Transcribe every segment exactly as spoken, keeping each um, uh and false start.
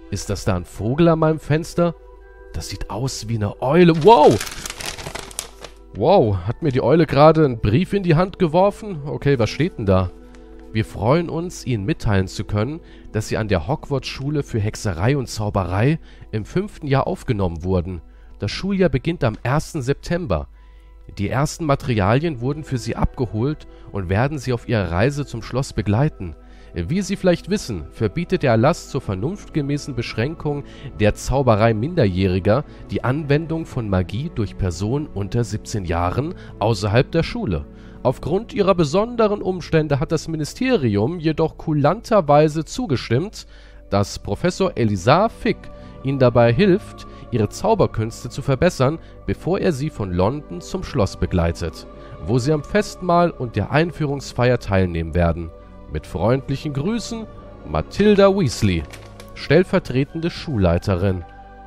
Ist das da ein Vogel an meinem Fenster? Das sieht aus wie eine Eule. Wow! Wow, hat mir die Eule gerade einen Brief in die Hand geworfen? Okay, was steht denn da? Wir freuen uns, Ihnen mitteilen zu können, dass Sie an der Hogwarts-Schule für Hexerei und Zauberei im fünften Jahr aufgenommen wurden. Das Schuljahr beginnt am ersten September. Die ersten Materialien wurden für Sie abgeholt und werden Sie auf Ihrer Reise zum Schloss begleiten. Wie Sie vielleicht wissen, verbietet der Erlass zur vernunftgemäßen Beschränkung der Zauberei Minderjähriger die Anwendung von Magie durch Personen unter siebzehn Jahren außerhalb der Schule. Aufgrund ihrer besonderen Umstände hat das Ministerium jedoch kulanterweise zugestimmt, dass Professor Elisar Fick ihnen dabei hilft, ihre Zauberkünste zu verbessern, bevor er sie von London zum Schloss begleitet, wo sie am Festmahl und der Einführungsfeier teilnehmen werden. Mit freundlichen Grüßen, Matilda Weasley, stellvertretende Schulleiterin.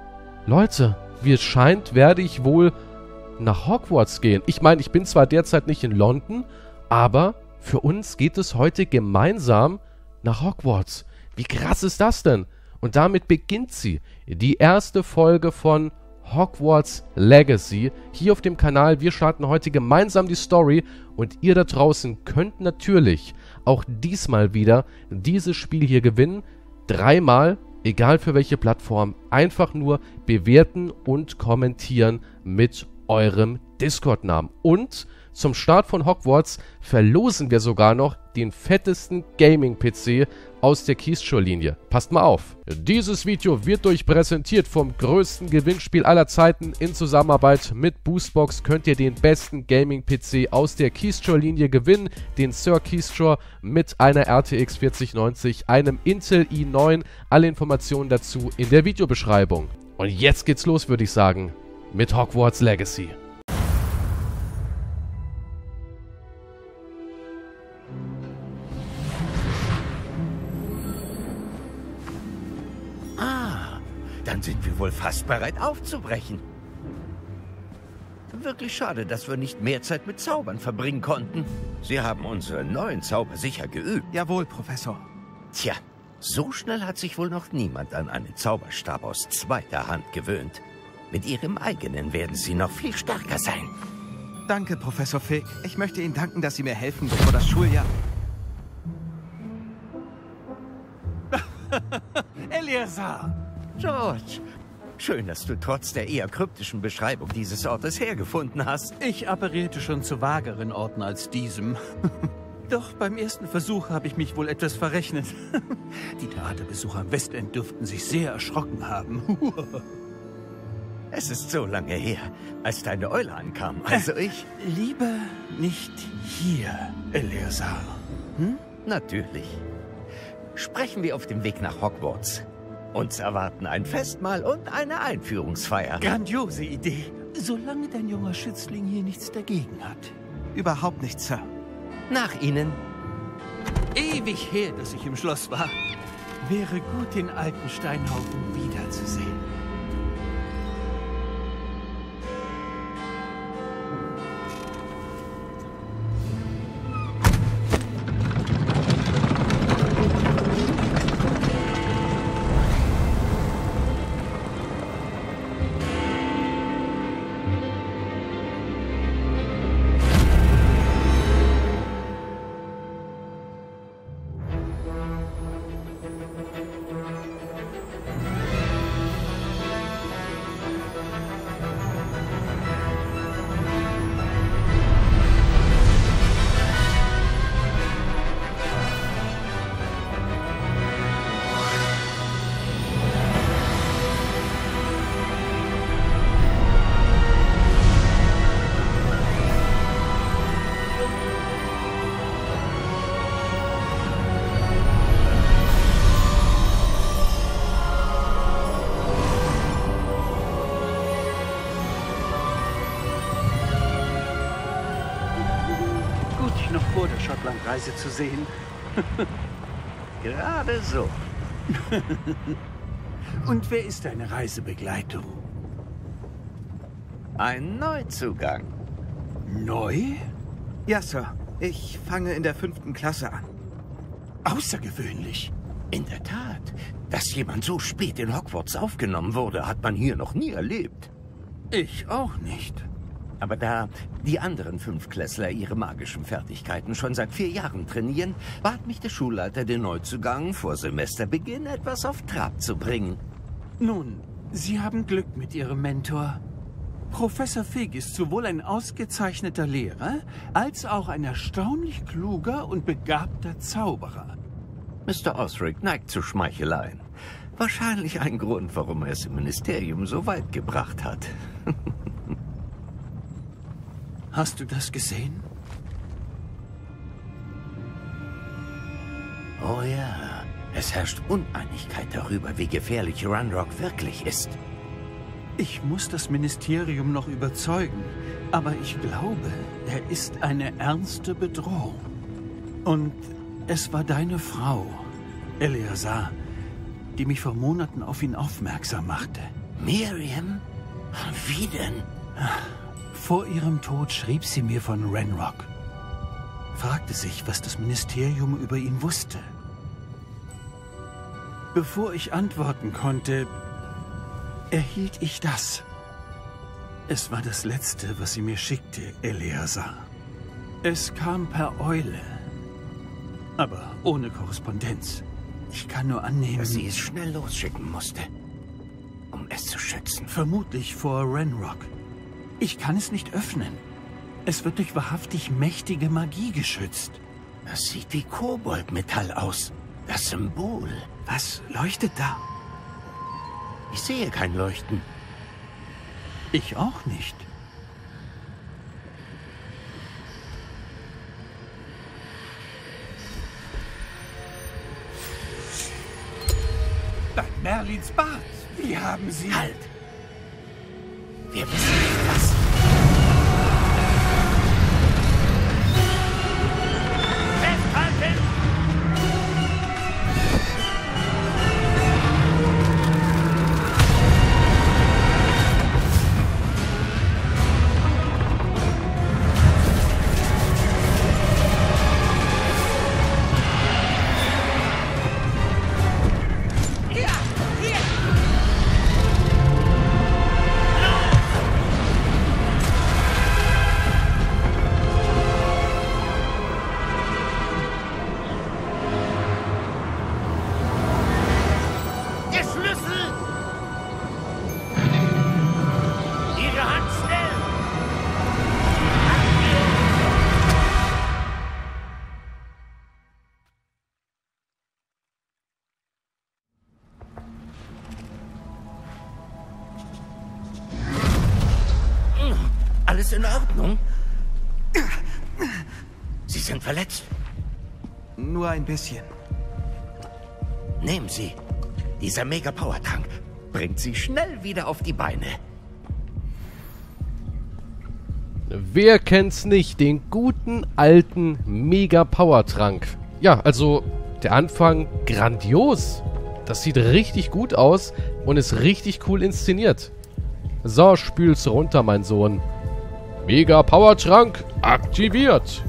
Leute, wie es scheint, werde ich wohl nach Hogwarts gehen. Ich meine, ich bin zwar derzeit nicht in London, aber für uns geht es heute gemeinsam nach Hogwarts. Wie krass ist das denn? Und damit beginnt sie, die erste Folge von Hogwarts Legacy, hier auf dem Kanal. Wir starten heute gemeinsam die Story und ihr da draußen könnt natürlich auch diesmal wieder dieses Spiel hier gewinnen. Dreimal, egal für welche Plattform, einfach nur bewerten und kommentieren mit eurem Discord-Namen. Und zum Start von Hogwarts verlosen wir sogar noch den fettesten Gaming-P C aus der Keystore-Linie. Passt mal auf. Dieses Video wird euch präsentiert vom größten Gewinnspiel aller Zeiten. In Zusammenarbeit mit Boostbox könnt ihr den besten Gaming-P C aus der Keystore-Linie gewinnen. Den Sir Keystore mit einer R T X vierzig neunzig, einem Intel i neun. Alle Informationen dazu in der Videobeschreibung. Und jetzt geht's los, würde ich sagen, mit Hogwarts Legacy. Dann sind wir wohl fast bereit aufzubrechen. Wirklich schade, dass wir nicht mehr Zeit mit Zaubern verbringen konnten. Sie haben unseren neuen Zauber sicher geübt. Jawohl, Professor. Tja, so schnell hat sich wohl noch niemand an einen Zauberstab aus zweiter Hand gewöhnt. Mit Ihrem eigenen werden Sie noch viel stärker sein. Danke, Professor Fick. Ich möchte Ihnen danken, dass Sie mir helfen, bevor das Schuljahr... Elisar! George, schön, dass du trotz der eher kryptischen Beschreibung dieses Ortes hergefunden hast. Ich apparierte schon zu vageren Orten als diesem. Doch beim ersten Versuch habe ich mich wohl etwas verrechnet. Die Theaterbesucher am Westend dürften sich sehr erschrocken haben. Es ist so lange her, als deine Eule ankam, also äh, ich... Lieber nicht hier, Elisar. Hm? Natürlich. Sprechen wir auf dem Weg nach Hogwarts. Uns erwarten ein Festmahl und eine Einführungsfeier. Grandiose Idee, solange dein junger Schützling hier nichts dagegen hat. Überhaupt nicht, Sir. Nach Ihnen. Ewig her, dass ich im Schloss war. Wäre gut, den alten Steinhaufen wiederzusehen. Noch vor der Schottlandreise zu sehen. Gerade so. Und wer ist deine Reisebegleitung? Ein Neuzugang. Neu? Ja, Sir. Ich fange in der fünften Klasse an. Außergewöhnlich. In der Tat. Dass jemand so spät in Hogwarts aufgenommen wurde, hat man hier noch nie erlebt. Ich auch nicht. Aber da die anderen Fünftklässler ihre magischen Fertigkeiten schon seit vier Jahren trainieren, bat mich der Schulleiter, den Neuzugang vor Semesterbeginn etwas auf Trab zu bringen. Nun, Sie haben Glück mit Ihrem Mentor. Professor Fig ist sowohl ein ausgezeichneter Lehrer, als auch ein erstaunlich kluger und begabter Zauberer. Mister Osric neigt zu Schmeicheleien. Wahrscheinlich ein Grund, warum er es im Ministerium so weit gebracht hat. Hast du das gesehen? Oh ja, es herrscht Uneinigkeit darüber, wie gefährlich Ranrock wirklich ist. Ich muss das Ministerium noch überzeugen, aber ich glaube, er ist eine ernste Bedrohung. Und es war deine Frau, Eleazar, die mich vor Monaten auf ihn aufmerksam machte. Miriam? Wie denn? Vor ihrem Tod schrieb sie mir von Ranrock. Fragte sich, was das Ministerium über ihn wusste. Bevor ich antworten konnte, erhielt ich das. Es war das Letzte, was sie mir schickte, Eleazar. Es kam per Eule, aber ohne Korrespondenz. Ich kann nur annehmen, dass sie es schnell losschicken musste, um es zu schützen. Vermutlich vor Ranrock. Ich kann es nicht öffnen. Es wird durch wahrhaftig mächtige Magie geschützt. Das sieht wie Koboldmetall aus. Das Symbol. Was leuchtet da? Ich sehe kein Leuchten. Ich auch nicht. Bei Merlins Bart. Wie haben Sie... Halt! Wir wissen nicht, was... Festhalten! Alles in Ordnung? Sie sind verletzt? Nur ein bisschen. Nehmen Sie. Dieser Mega-Power-Trank bringt Sie schnell wieder auf die Beine. Wer kennt's nicht? Den guten, alten Mega-Power-Trank. Ja, also der Anfang grandios. Das sieht richtig gut aus und ist richtig cool inszeniert. So, spül's runter, mein Sohn. Mega-Power-Trank aktiviert.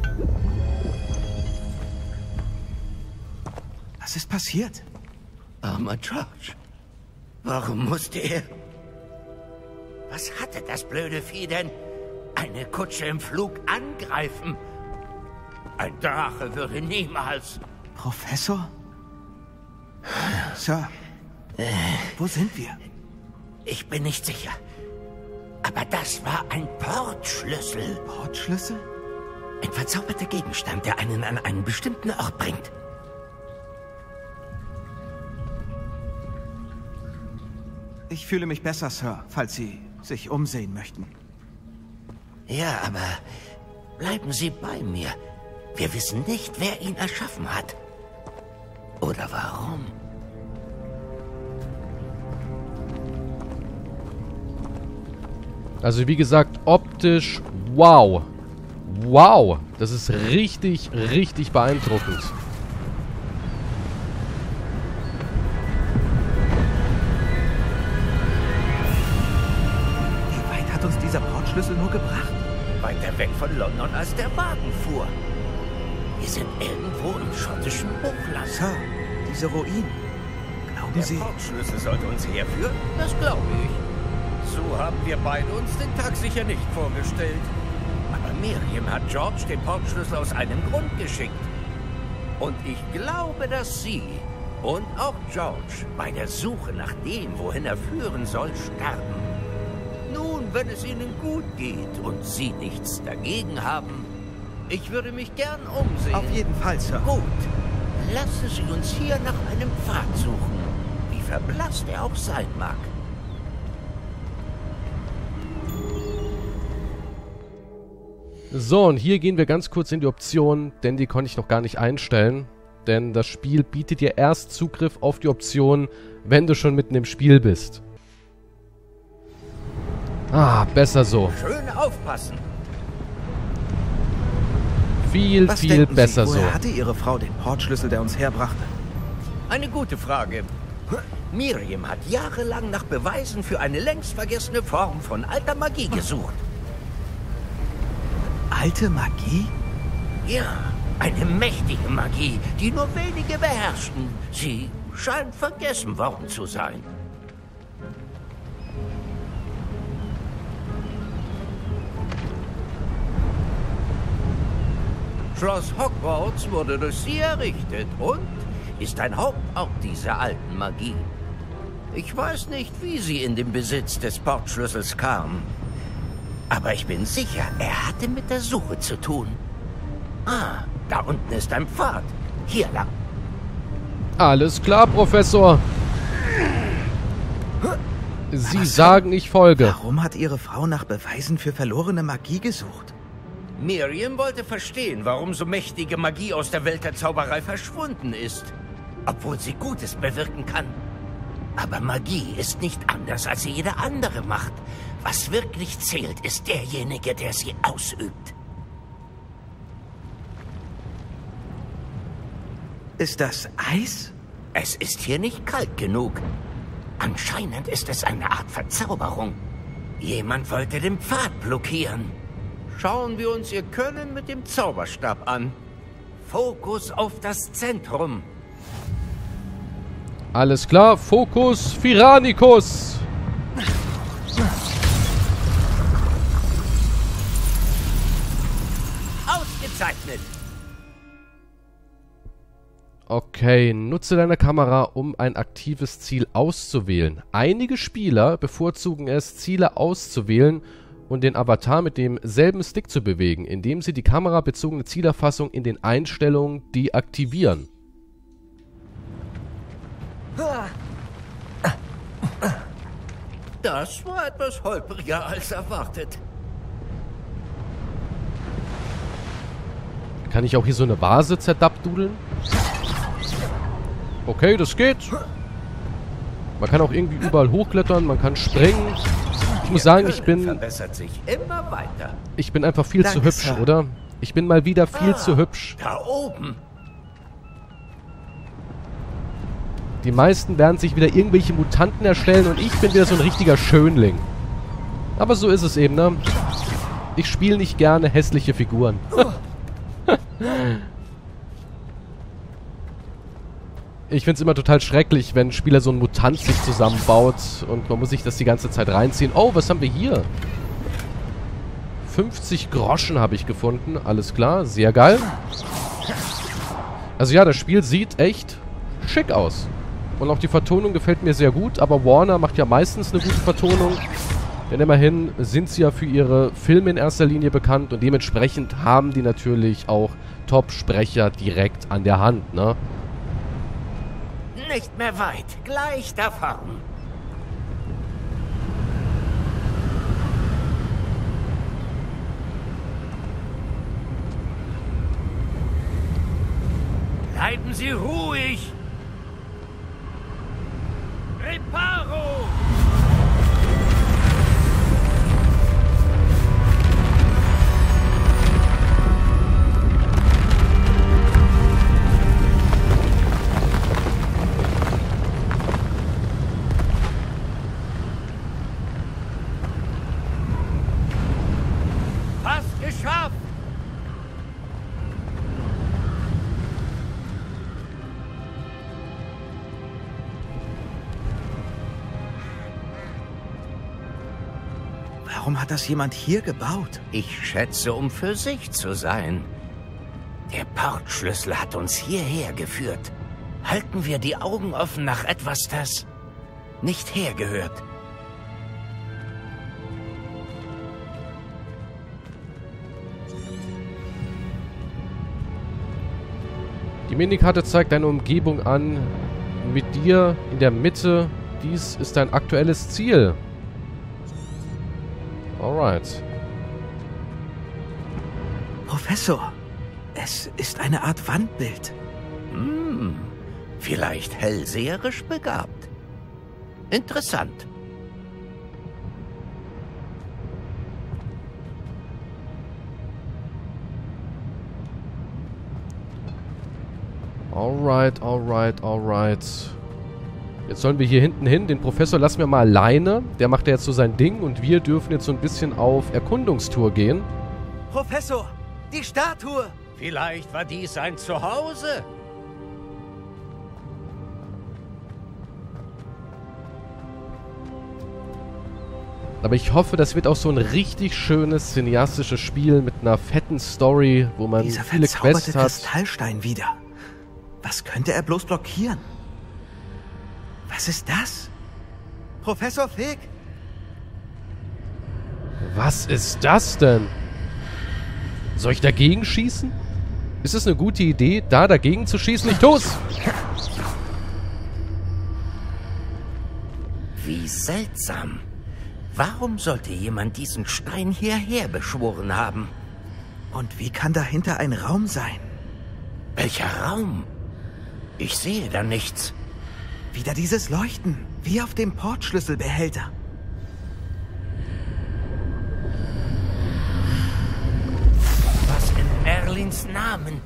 Was ist passiert? Armer George. Warum musste er... Was hatte das blöde Vieh denn? Eine Kutsche im Flug angreifen? Ein Drache würde niemals... Professor? Sir, Äh, wo sind wir? ich bin nicht sicher. Aber das war ein Portschlüssel. Portschlüssel? Ein verzauberter Gegenstand, der einen an einen bestimmten Ort bringt. Ich fühle mich besser, Sir, falls Sie sich umsehen möchten. Ja, aber bleiben Sie bei mir. Wir wissen nicht, wer ihn erschaffen hat. Oder warum. Also wie gesagt, optisch wow. Wow. Das ist richtig, richtig beeindruckend. Wie weit hat uns dieser Portschlüssel nur gebracht? Weiter weg von London, als der Wagen fuhr. Wir sind irgendwo im schottischen Hochland. Sir, diese Ruinen. Glauben Der Sie? Portschlüssel sollte uns herführen? Das glaube ich. So haben wir beide uns den Tag sicher nicht vorgestellt. Aber Miriam hat George den Portschlüssel aus einem Grund geschickt. Und ich glaube, dass sie und auch George bei der Suche nach dem, wohin er führen soll, sterben. Nun, wenn es ihnen gut geht und sie nichts dagegen haben, ich würde mich gern umsehen. Auf jeden Fall, Sir. Gut. Lassen Sie uns hier nach einem Pfad suchen, wie verblasst er auch sein mag. So, und hier gehen wir ganz kurz in die Option, denn die konnte ich noch gar nicht einstellen. Denn das Spiel bietet dir erst Zugriff auf die Option, wenn du schon mitten im Spiel bist. Ah, besser so. Schön aufpassen. Viel, Was viel denken besser Sie, so. woher hatte Ihre Frau den Portschlüssel, der uns herbrachte? Eine gute Frage. Miriam hat jahrelang nach Beweisen für eine längst vergessene Form von alter Magie gesucht. Alte Magie? Ja, eine mächtige Magie, die nur wenige beherrschten. Sie scheint vergessen worden zu sein. Schloss Hogwarts wurde durch sie errichtet und ist ein Hauptort dieser alten Magie. Ich weiß nicht, wie sie in den Besitz des Portschlüssels kam. Aber ich bin sicher, er hatte mit der Suche zu tun. Ah, da unten ist ein Pfad. Hier lang. Alles klar, Professor. Sie sagen, ich folge. Warum hat Ihre Frau nach Beweisen für verlorene Magie gesucht? Miriam wollte verstehen, warum so mächtige Magie aus der Welt der Zauberei verschwunden ist. Obwohl sie Gutes bewirken kann. Aber Magie ist nicht anders als jede andere Macht. Was wirklich zählt, ist derjenige, der sie ausübt. Ist das Eis? Es ist hier nicht kalt genug. Anscheinend ist es eine Art Verzauberung. Jemand wollte den Pfad blockieren. Schauen wir uns ihr Können mit dem Zauberstab an. Fokus auf das Zentrum. Alles klar, Fokus Firanicus. Ausgezeichnet. Okay, nutze deine Kamera, um ein aktives Ziel auszuwählen. Einige Spieler bevorzugen es, Ziele auszuwählen und den Avatar mit demselben Stick zu bewegen, indem sie die kamerabezogene Zielerfassung in den Einstellungen deaktivieren. Das war etwas holpriger als erwartet. Kann ich auch hier so eine Vase zerdabdudeln? Okay, das geht. Man kann auch irgendwie überall hochklettern, man kann springen. Ich muss sagen, ich bin... verbessert sich immer weiter. Ich bin einfach viel Danke, zu hübsch, Sir. oder? Ich bin mal wieder viel Ah, zu hübsch. Da oben. Die meisten werden sich wieder irgendwelche Mutanten erstellen und ich bin wieder so ein richtiger Schönling. Aber so ist es eben, ne? Ich spiele nicht gerne hässliche Figuren. Ich find's immer total schrecklich, wenn ein Spieler so ein Mutant sich zusammenbaut und man muss sich das die ganze Zeit reinziehen. Oh, was haben wir hier? fünfzig Groschen habe ich gefunden. Alles klar, sehr geil. Also ja, das Spiel sieht echt schick aus. Und auch die Vertonung gefällt mir sehr gut, aber Warner macht ja meistens eine gute Vertonung. Denn immerhin sind sie ja für ihre Filme in erster Linie bekannt und dementsprechend haben die natürlich auch Top-Sprecher direkt an der Hand, ne? Nicht mehr weit. Gleich davon. Bleiben Sie ruhig. Reparo! Fast geschafft! Warum hat das jemand hier gebaut? Ich schätze, um für sich zu sein. Der Portschlüssel hat uns hierher geführt. Halten wir die Augen offen nach etwas, das nicht hergehört. Die Minikarte zeigt deine Umgebung an. Mit dir in der Mitte. Dies ist dein aktuelles Ziel. Alright. Professor, es ist eine Art Wandbild. Hm, vielleicht hellseherisch begabt. Interessant. Alright, alright, alright. Jetzt sollen wir hier hinten hin. Den Professor lassen wir mal alleine. Der macht ja jetzt so sein Ding und wir dürfen jetzt so ein bisschen auf Erkundungstour gehen. Professor, die Statue! Vielleicht war dies ein Zuhause. Aber ich hoffe, das wird auch so ein richtig schönes cineastisches Spiel mit einer fetten Story, wo man Dieser viele verzauberte Quests hat. Kristallstein wieder. Was könnte er bloß blockieren? Was ist das? Professor Fig? Was ist das denn? Soll ich dagegen schießen? Ist es eine gute Idee, da dagegen zu schießen? Ich tu's! Wie seltsam. Warum sollte jemand diesen Stein hierher beschworen haben? Und wie kann dahinter ein Raum sein? Welcher Raum? Ich sehe da nichts. Wieder dieses Leuchten, wie auf dem Portschlüsselbehälter. Was in Merlins Namen?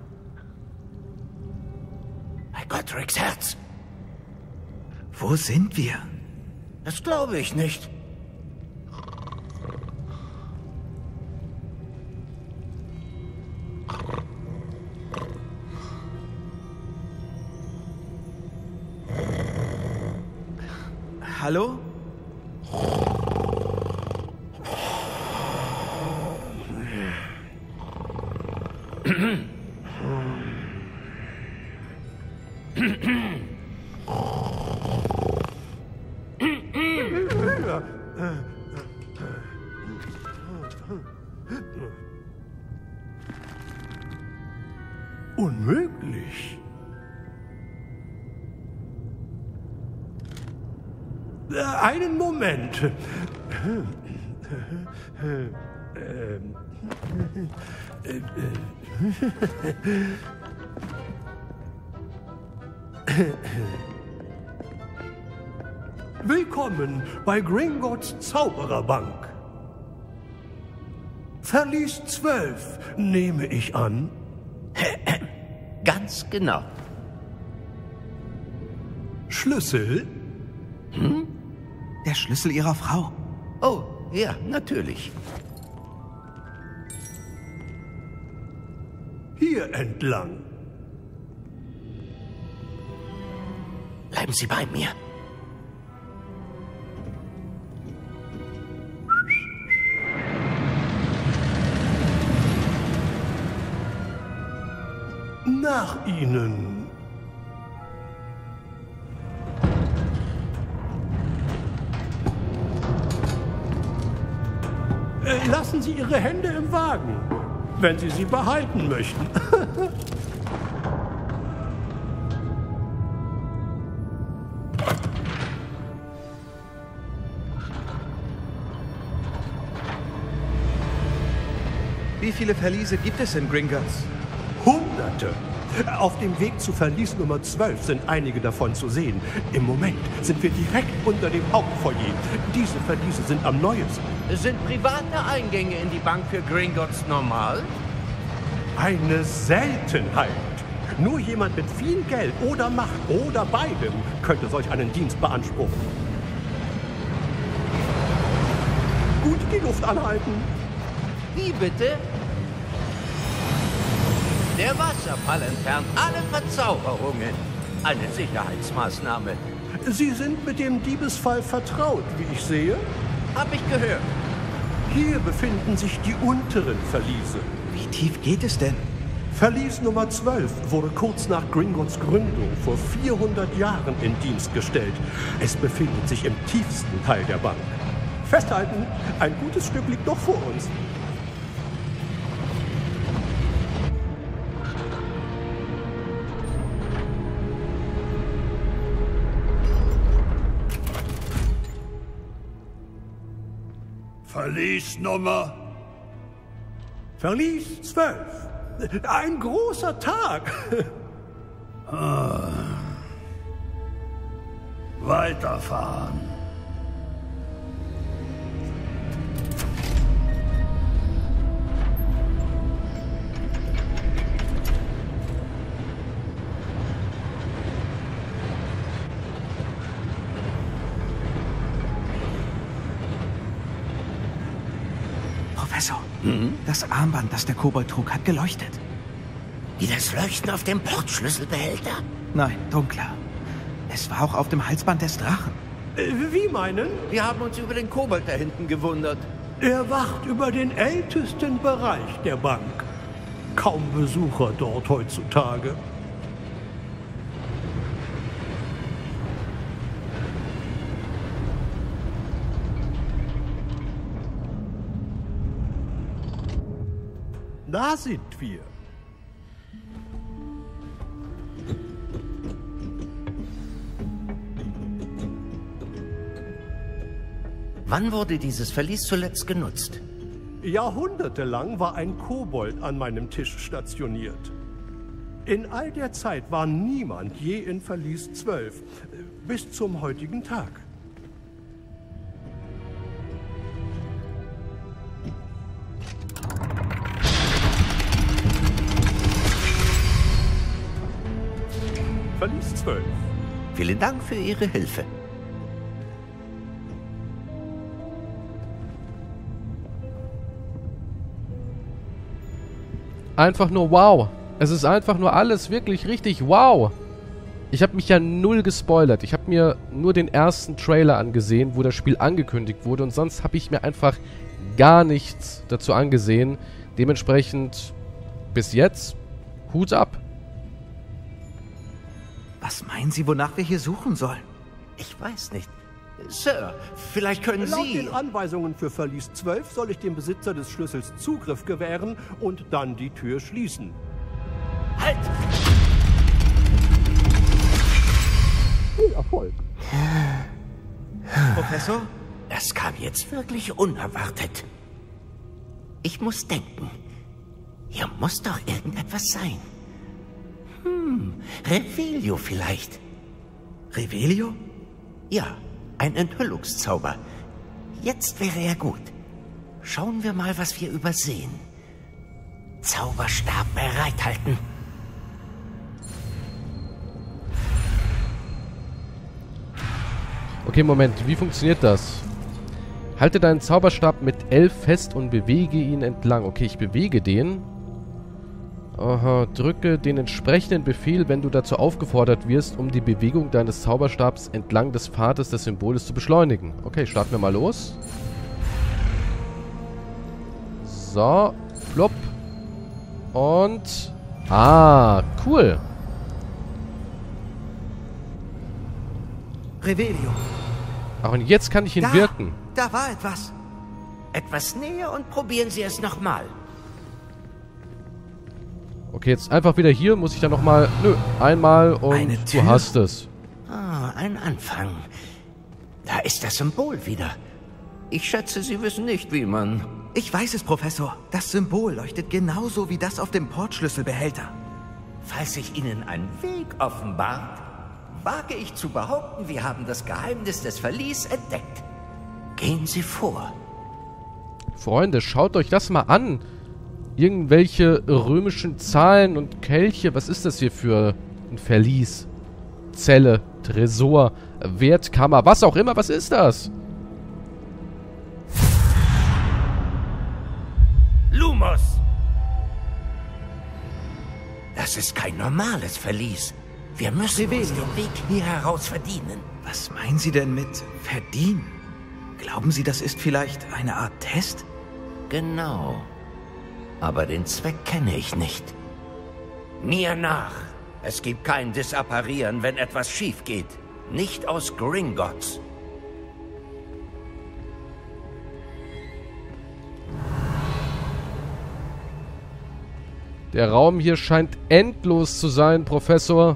Bei Godric's Herz. Wo sind wir? Das glaube ich nicht. Hallo? Unmöglich. Äh, einen Moment. Willkommen bei Gringotts Zaubererbank. Verlies zwölf, nehme ich an. Ganz genau. Schlüssel? Hm? Der Schlüssel Ihrer Frau. Oh, ja, natürlich. Hier entlang. Bleiben Sie bei mir. Nach Ihnen. Äh, lassen Sie Ihre Hände im Wagen, wenn Sie sie behalten möchten. Wie viele Verliese gibt es in Gringotts? Hunderte. Auf dem Weg zu Verlies Nummer zwölf sind einige davon zu sehen. Im Moment sind wir direkt unter dem Hauptfoyer. Diese Verliese sind am neuesten. Sind private Eingänge in die Bank für Gringotts normal? Eine Seltenheit. Nur jemand mit viel Geld oder Macht oder beidem könnte solch einen Dienst beanspruchen. Gut die Luft anhalten. Wie bitte? Der Wasserfall entfernt alle Verzauberungen. Eine Sicherheitsmaßnahme. Sie sind mit dem Diebesfall vertraut, wie ich sehe. Hab ich gehört. Hier befinden sich die unteren Verliese. Wie tief geht es denn? Verlies Nummer zwölf wurde kurz nach Gringotts Gründung vor vierhundert Jahren in Dienst gestellt. Es befindet sich im tiefsten Teil der Bank. Festhalten, ein gutes Stück liegt noch vor uns. Verliesnummer? Verlies zwölf. Ein großer Tag. Ah. Weiterfahren. Professor, hm? Das Armband, das der Kobold trug, hat geleuchtet. Wie das Leuchten auf dem Portschlüsselbehälter? Nein, dunkler. Es war auch auf dem Halsband des Drachen. Äh, wie meinen? Wir haben uns über den Kobold da hinten gewundert. Er wacht über den ältesten Bereich der Bank. Kaum Besucher dort heutzutage. Da sind wir. Wann wurde dieses Verlies zuletzt genutzt? Jahrhundertelang war ein Kobold an meinem Tisch stationiert. In all der Zeit war niemand je in Verlies zwölf, bis zum heutigen Tag. Verlies zwölf. Vielen Dank für Ihre Hilfe. Einfach nur wow. Es ist einfach nur alles wirklich richtig wow. Ich habe mich ja null gespoilert. Ich habe mir nur den ersten Trailer angesehen, wo das Spiel angekündigt wurde. Und sonst habe ich mir einfach gar nichts dazu angesehen. Dementsprechend bis jetzt Hut ab. Was meinen Sie, wonach wir hier suchen sollen? Ich weiß nicht. Sir, vielleicht können Laut Sie... den Anweisungen für Verlies zwölf soll ich dem Besitzer des Schlüssels Zugriff gewähren und dann die Tür schließen. Halt! Viel Erfolg. Professor? Das kam jetzt wirklich unerwartet. Ich muss denken. Hier muss doch irgendetwas sein. Hm, Revelio vielleicht. Revelio? Ja, ein Enthüllungszauber. Jetzt wäre er gut. Schauen wir mal, was wir übersehen. Zauberstab bereithalten. Okay, Moment. Wie funktioniert das? Halte deinen Zauberstab mit L fest und bewege ihn entlang. Okay, ich bewege den. Aha, drücke den entsprechenden Befehl, wenn du dazu aufgefordert wirst, um die Bewegung deines Zauberstabs entlang des Pfades des Symboles zu beschleunigen. Okay, starten wir mal los. So, plopp. Und... Ah, cool. Revelio. Ach, und jetzt kann ich ihn Da, wirken. da war etwas. Etwas näher und probieren Sie es nochmal. Okay, jetzt einfach wieder hier. Muss ich dann nochmal... Nö, einmal und Eine Tür? du hast es. Ah, ein Anfang. Da ist das Symbol wieder. Ich schätze, Sie wissen nicht, wie man... Ich weiß es, Professor. Das Symbol leuchtet genauso wie das auf dem Portschlüsselbehälter. Falls sich Ihnen ein Weg offenbart, wage ich zu behaupten, wir haben das Geheimnis des Verlies entdeckt. Gehen Sie vor. Freunde, schaut euch das mal an. Irgendwelche römischen Zahlen und Kelche. Was ist das hier für ein Verlies? Zelle, Tresor, Wertkammer, was auch immer. Was ist das? Lumos! Das ist kein normales Verlies. Wir müssen Revelio. uns den Weg hier heraus verdienen. Was meinen Sie denn mit verdienen? Glauben Sie, das ist vielleicht eine Art Test? Genau. Aber den Zweck kenne ich nicht. Mir nach. Es gibt kein Disapparieren, wenn etwas schief geht. Nicht aus Gringotts. Der Raum hier scheint endlos zu sein, Professor.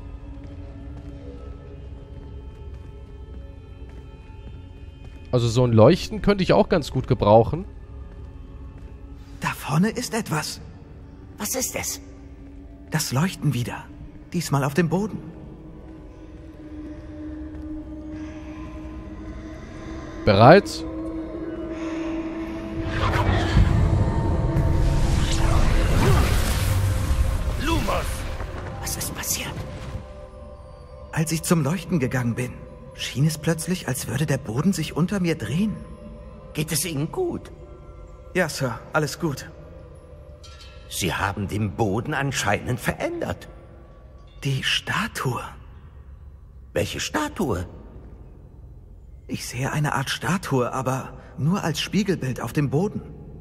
Also so ein Leuchten könnte ich auch ganz gut gebrauchen. Da vorne ist etwas. Was ist es? Das Leuchten wieder. Diesmal auf dem Boden. Bereit? Lumos! Was ist passiert? Als ich zum Leuchten gegangen bin, schien es plötzlich, als würde der Boden sich unter mir drehen. Geht es Ihnen gut? Ja, Sir, alles gut. Sie haben den Boden anscheinend verändert. Die Statue. Welche Statue? Ich sehe eine Art Statue, aber nur als Spiegelbild auf dem Boden.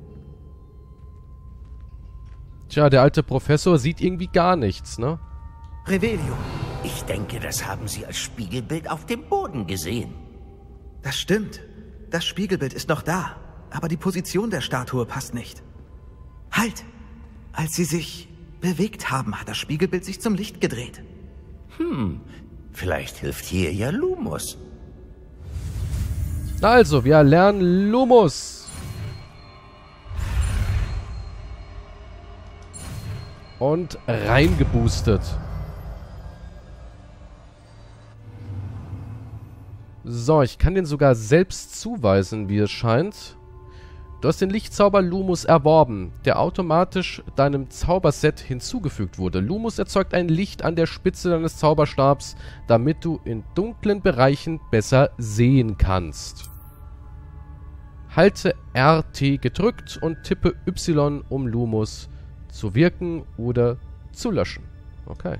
Tja, der alte Professor sieht irgendwie gar nichts, ne? Revelio. Ich denke, das haben Sie als Spiegelbild auf dem Boden gesehen. Das stimmt. Das Spiegelbild ist noch da, aber die Position der Statue passt nicht. Halt! Als sie sich bewegt haben, hat das Spiegelbild sich zum Licht gedreht. Hm, vielleicht hilft hier ja Lumos. Also, wir lernen Lumos. Und reingeboostet. So, ich kann den sogar selbst zuweisen, wie es scheint. Du hast den Lichtzauber Lumos erworben, der automatisch deinem Zauberset hinzugefügt wurde. Lumos erzeugt ein Licht an der Spitze deines Zauberstabs, damit du in dunklen Bereichen besser sehen kannst. Halte R T gedrückt und tippe Y, um Lumos zu wirken oder zu löschen. Okay.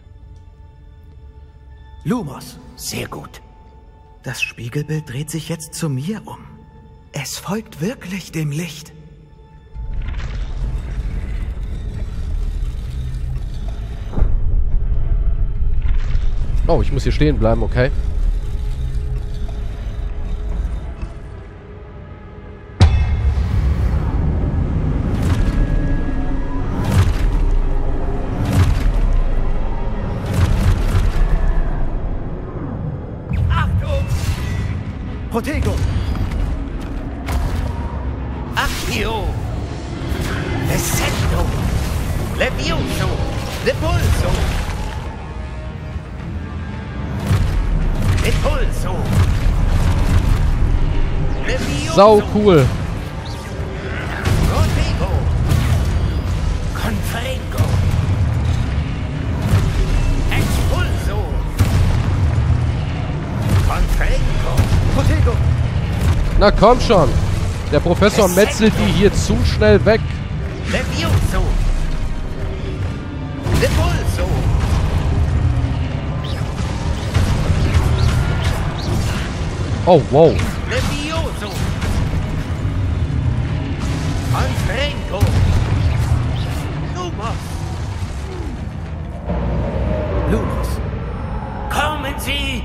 Lumos. Sehr gut. Das Spiegelbild dreht sich jetzt zu mir um. Es folgt wirklich dem Licht. Oh, ich muss hier stehen bleiben, okay. Protego! Accio! Descendo! Levioso! Repulso! Repulso! Levioso! Sau cool! Protego! Confringo! Expulso! Confringo! Protego! Na komm schon! Der Professor metzelt die hier zu schnell weg. Levioso! Repulso! Oh, wow. Levioso! Confringo! Lumos! Lumos! Kommen Sie!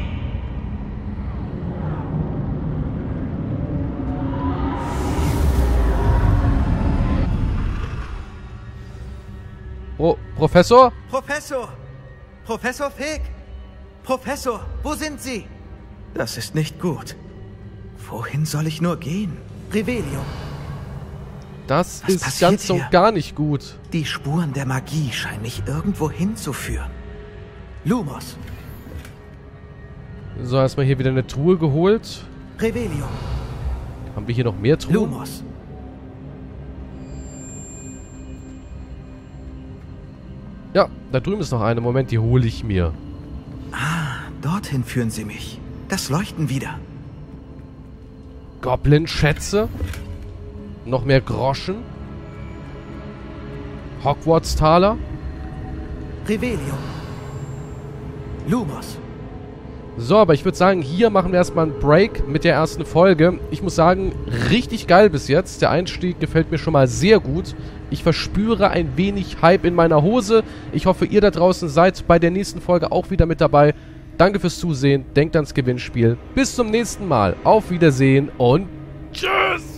Pro Professor? Professor! Professor Fig! Professor, wo sind Sie? Das ist nicht gut. Wohin soll ich nur gehen? Revelio. Das Was ist passiert ganz und hier? gar nicht gut. Die Spuren der Magie scheinen mich irgendwo hinzuführen. Lumos. So, erstmal hier wieder eine Truhe geholt. Revelio. Haben wir hier noch mehr Truhen? Lumos. Ja, da drüben ist noch eine. Moment, die hole ich mir. Ah, dorthin führen Sie mich. Das Leuchten wieder. Goblin-Schätze. Noch mehr Groschen. Hogwarts-Taler. Revelio. Lumos. So, aber ich würde sagen, hier machen wir erstmal einen Break mit der ersten Folge. Ich muss sagen, richtig geil bis jetzt. Der Einstieg gefällt mir schon mal sehr gut. Ich verspüre ein wenig Hype in meiner Hose. Ich hoffe, ihr da draußen seid bei der nächsten Folge auch wieder mit dabei. Danke fürs Zusehen. Denkt ans Gewinnspiel. Bis zum nächsten Mal. Auf Wiedersehen und tschüss!